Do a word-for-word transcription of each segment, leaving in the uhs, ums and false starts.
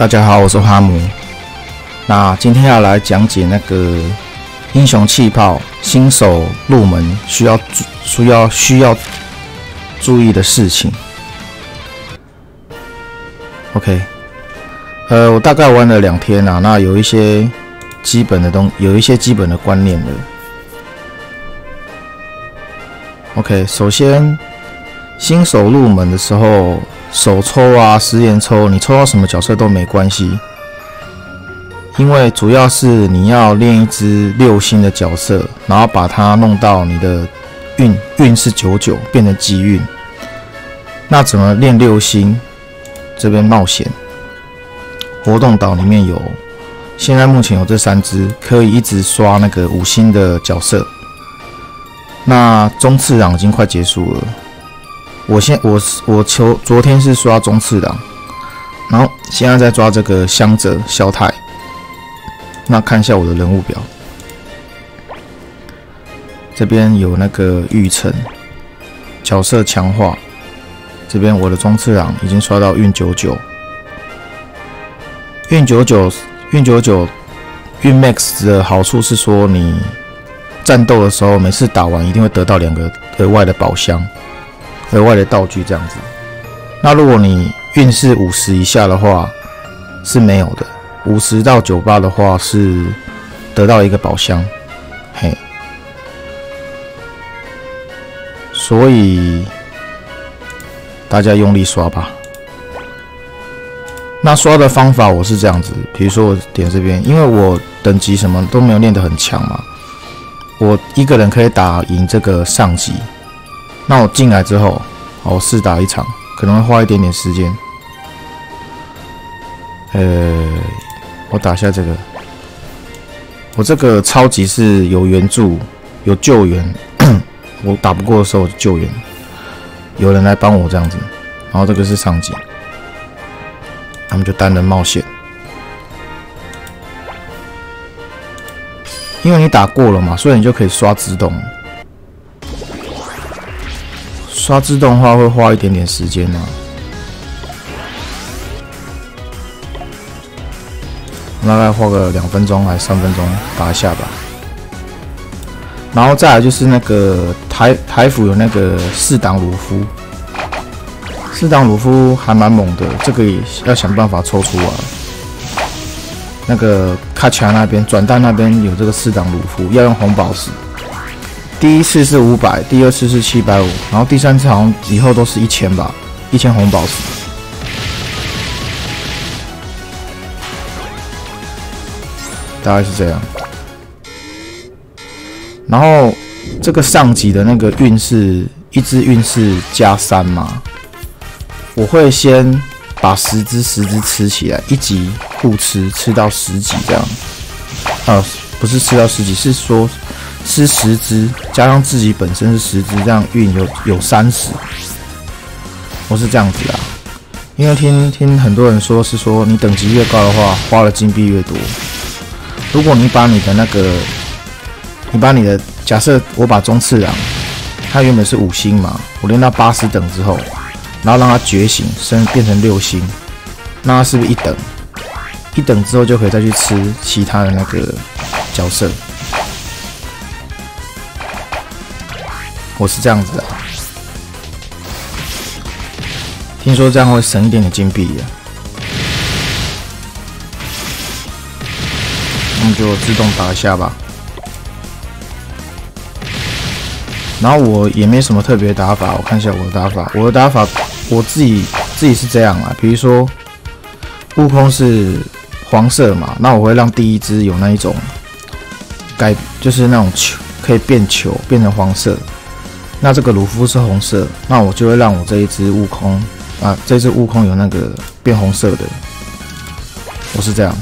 大家好，我是哈姆。那今天要来讲解那个英雄气泡新手入门需要需要需要注意的事情。OK， 呃，我大概玩了两天啊，那有一些基本的东，有一些基本的观念了。OK， 首先新手入门的时候。手抽啊，十连抽，你抽到什么角色都没关系，因为主要是你要练一只六星的角色，然后把它弄到你的运运是九九变成机运。那怎么练六星？这边冒险活动岛里面有，现在目前有这三只，可以一直刷那个五星的角色。那中次郎已经快结束了。我现我我求昨天是刷中次郎，然后现在在抓这个香泽萧太。那看一下我的人物表，这边有那个玉成角色强化，这边我的中次郎已经刷到运九九，运九九运九九运 max 的好处是说你战斗的时候每次打完一定会得到两个额外的宝箱。额外的道具这样子，那如果你运势五十以下的话是没有的，五十到九十八的话是得到一个宝箱，嘿，所以大家用力刷吧。那刷的方法我是这样子，比如说我点这边，因为我等级什么都没有练得很强嘛，我一个人可以打赢这个上级。那我进来之后，我试打一场，可能会花一点点时间。呃，我打下这个，我这个超级是有援助、有救援，我打不过的时候我就救援，有人来帮我这样子。然后这个是上级，他们就单人冒险，因为你打过了嘛，所以你就可以刷自动。刷自动的话会花一点点时间啊，大概花个两分钟还是三分钟打一下吧。然后再来就是那个台台服有那个四档鲁夫，四档鲁夫还蛮猛的，这个也要想办法抽出来。那个卡卡那边转蛋那边有这个四档鲁夫，要用红宝石。第一次是五百，第二次是七百五，然后第三次好像以后都是一千吧，一千红宝石。大概是这样。然后这个上级的那个运势，一只运势加三嘛，我会先把十只十只吃起来，一级互吃，吃到十级这样。呃，不是吃到十级，是说。吃十只，加上自己本身是十只，这样运有有三十。我是这样子啊，因为听听很多人说是说你等级越高的话，花的金币越多。如果你把你的那个，你把你的假设我把中次郎，它原本是五星嘛，我练到八十等之后，然后让它觉醒升变成六星，那它是不是一等？一等之后就可以再去吃其他的那个角色。我是这样子的，听说这样会省一点点金币啊，那么就自动打一下吧。然后我也没什么特别的打法，我看一下我的打法，我的打法我自己自己是这样啊，比如说悟空是黄色嘛，那我会让第一只有那一种改，就是那种球可以变球变成黄色。那这个鲁夫是红色，那我就会让我这一只悟空啊，这只悟空有那个变红色的，我是这样。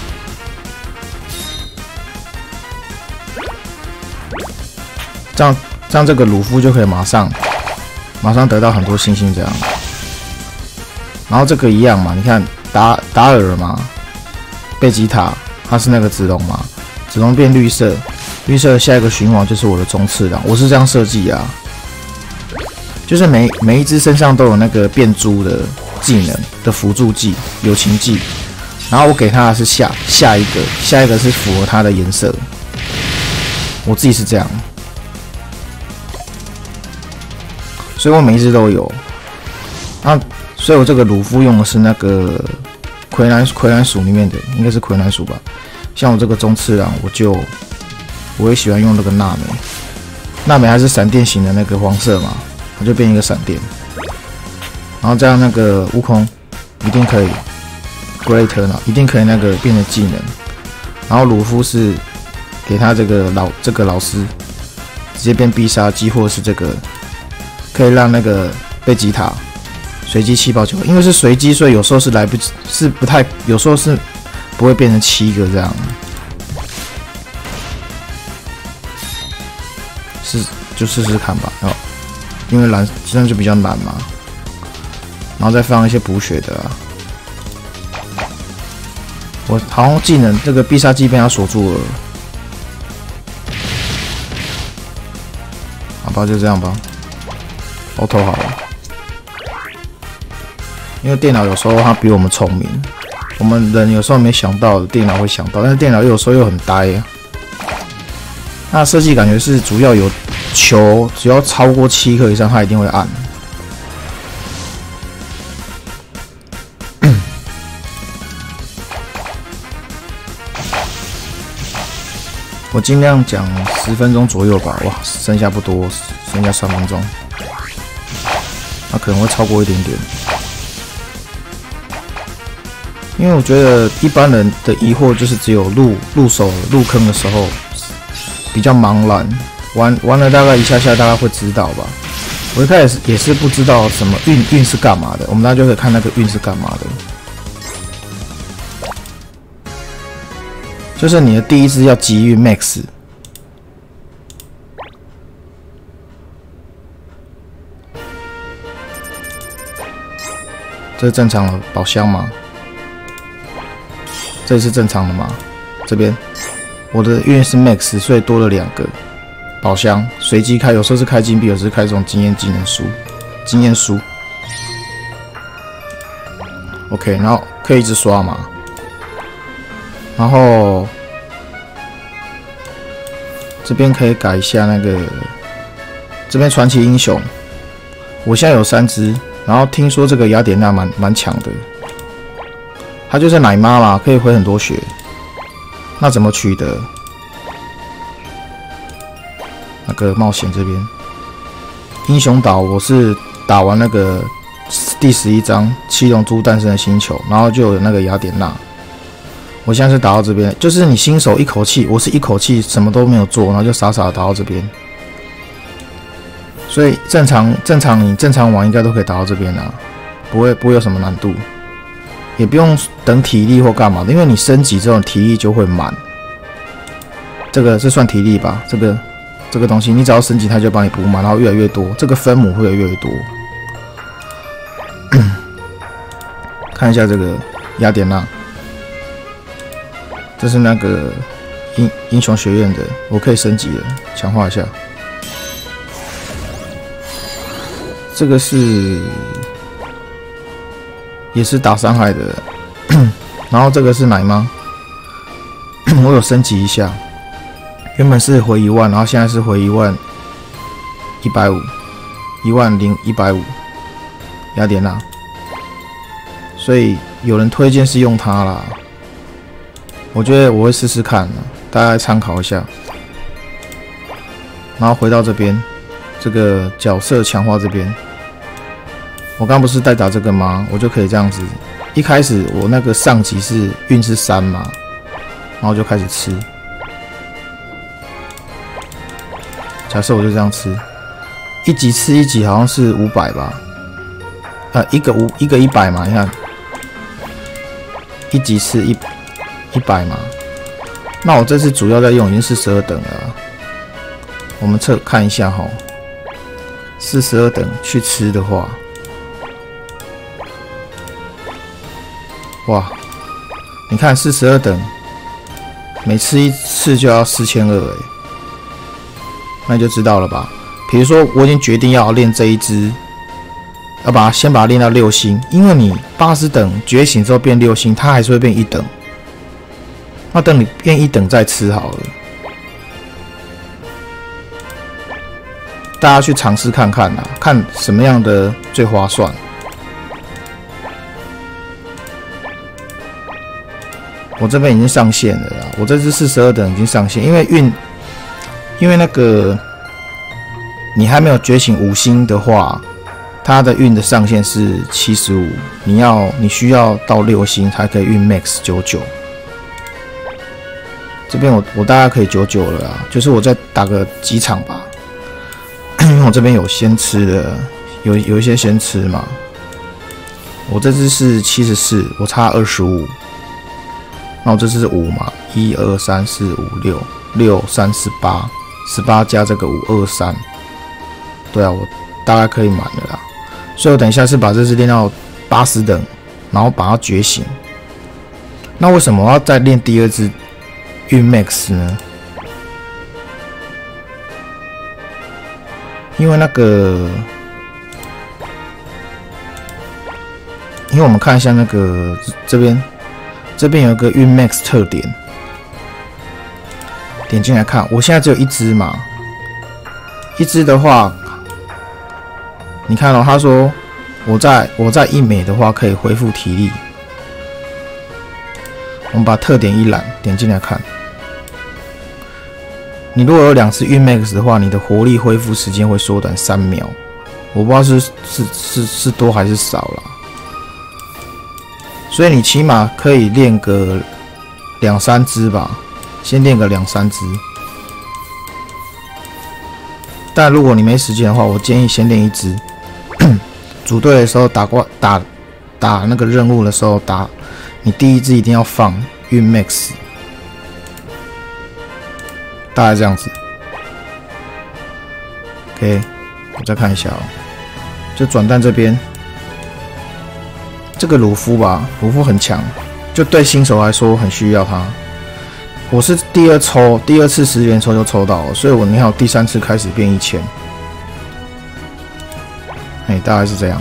这样这样这个鲁夫就可以马上马上得到很多星星这样。然后这个一样嘛，你看达达尔嘛，贝吉塔他是那个子龙嘛，子龙变绿色，绿色的下一个循环就是我的中次郎，我是这样设计啊。就是每每一只身上都有那个变猪的技能的辅助技、友情技， 然后我给他的是下下一个，下一个是符合它的颜色。我自己是这样，所以我每一只都有。那所以我这个鲁夫用的是那个魁南魁南鼠里面的，应该是魁南鼠吧。像我这个中次郎，我就我也喜欢用那个娜美，娜美还是闪电型的那个黄色嘛，它就变一个闪电。然后这样那个悟空一定可以 ，Great 呢，一定可以那个变成技能。然后鲁夫是给他这个老这个老师直接变必杀技，或者是这个可以让那个贝吉塔随机气爆球，因为是随机，所以有时候是来不及，是不太，有时候是不会变成七个这样。是就试试看吧，哦，因为蓝这样就比较难嘛。然后再放一些补血的啊。我好像技能这个必杀技被他锁住了。好吧，就这样吧。auto 好了。因为电脑有时候它比我们聪明，我们人有时候没想到，电脑会想到，但是电脑有时候又很呆呀。那设计感觉是主要有球，只要超过七颗以上，它一定会按。我尽量讲十分钟左右吧，哇，剩下不多，剩下三分钟，那可能会超过一点点。因为我觉得一般人的疑惑就是只有入入手入坑的时候比较茫然，玩玩了大概一下下，大概会知道吧。我一开始也是不知道什么运运是干嘛的，我们大家就可以看那个运是干嘛的。就是你的第一支要集运 max， 这是正常的宝箱吗？这是正常的吗？这边我的运是 max， 所以多了两个宝箱，随机开，有时候是开金币，有时候是开这种经验技能书、经验书。OK， 然后可以一直刷嘛。然后这边可以改一下那个，这边传奇英雄，我现在有三只，然后听说这个雅典娜蛮蛮强的，她就是奶妈嘛，可以回很多血。那怎么取得？那个冒险这边，英雄岛我是打完那个第十一章七龙珠诞生的星球，然后就有那个雅典娜。我现在是打到这边，就是你新手一口气，我是一口气什么都没有做，然后就傻傻的打到这边。所以正常正常你正常玩应该都可以打到这边啊，不会不会有什么难度，也不用等体力或干嘛的，因为你升级之后体力就会满。这个这算体力吧？这个这个东西你只要升级，它就帮你补满，然后越来越多，这个分母会越来越多。看一下这个雅典娜。这是那个英英雄学院的，我可以升级了，强化一下。这个是也是打伤害的，然后这个是奶妈，我有升级一下，原本是回一万，然后现在是回一万一百五，一万零一百五，雅典娜，所以有人推荐是用它啦。我觉得我会试试看，大家参考一下。然后回到这边，这个角色强化这边，我刚不是在打这个吗？我就可以这样子。一开始我那个上级是运是三嘛，然后就开始吃。假设我就这样吃，一级吃一级好像是五百吧，呃，一个五一个一百嘛，你看，一级吃一。一百嘛，那我这次主要在用已经是十二等了，我们测看一下哈，四十二等去吃的话，哇，你看四十二等，每吃一次就要四千二哎，那就知道了吧？比如说我已经决定要练这一只要把它先把它练到六星，因为你八十等觉醒之后变六星，它还是会变一等。那等你变一等再吃好了。大家去尝试看看啦，看什么样的最划算。我这边已经上线了啦，我这只四十二等已经上线，因为运，因为那个你还没有觉醒五星的话，它的运的上限是七十五，你要你需要到六星才可以运 max 九十九。这边我我大概可以九十九了啊，就是我再打个几场吧。因为我这边有先吃的，有有一些先吃嘛。我这只是七十四，我差二十五。那我这只是五嘛，一二三四五六六三十八，十八加这个五二三。对啊，我大概可以满了啦。所以我等一下是把这只练到八十等，然后把它觉醒。那为什么我要再练第二只运 max 呢？因为那个，因为我们看一下那个这边，这边有一个运 max 特点，点进来看，我现在只有一只嘛，一只的话，你看哦，他说我在我在一美的话可以恢复体力，我们把特点一览，点进来看。你如果有两次运 max 的话，你的活力恢复时间会缩短三秒。我不知道是是是是多还是少啦。所以你起码可以练个两三只吧，先练个两三只。但如果你没时间的话，我建议先练一只。组队的时候打过打打那个任务的时候打，你第一只一定要放运 max。大概这样子 ，OK， 我再看一下哦，就转蛋这边，这个鲁夫吧，鲁夫很强，就对新手来说很需要它。我是第二抽，第二次十元抽就抽到了，所以我你看我第三次开始变一千，哎，大概是这样。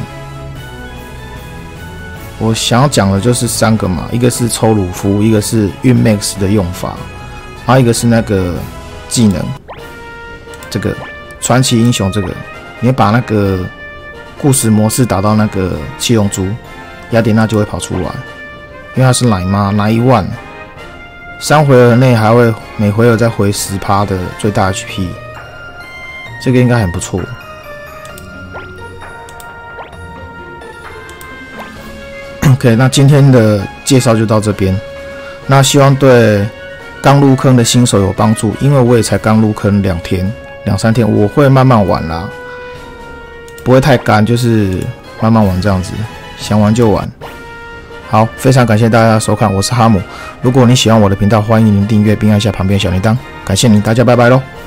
我想要讲的就是三个嘛，一个是抽鲁夫，一个是运 max 的用法，还有一个是那个。技能，这个传奇英雄，这个你把那个故事模式打到那个七龙珠，雅典娜就会跑出来，因为它是奶妈，奶一万，三回合内还会每回合再回 百分之十 的最大 H P， 这个应该很不错。OK， 那今天的介绍就到这边，那希望对刚入坑的新手有帮助，因为我也才刚入坑两天、两三天，我会慢慢玩啦，不会太干，就是慢慢玩这样子，想玩就玩。好，非常感谢大家的收看，我是哈姆。如果你喜欢我的频道，欢迎您订阅并按下旁边小铃铛，感谢您，大家拜拜喽。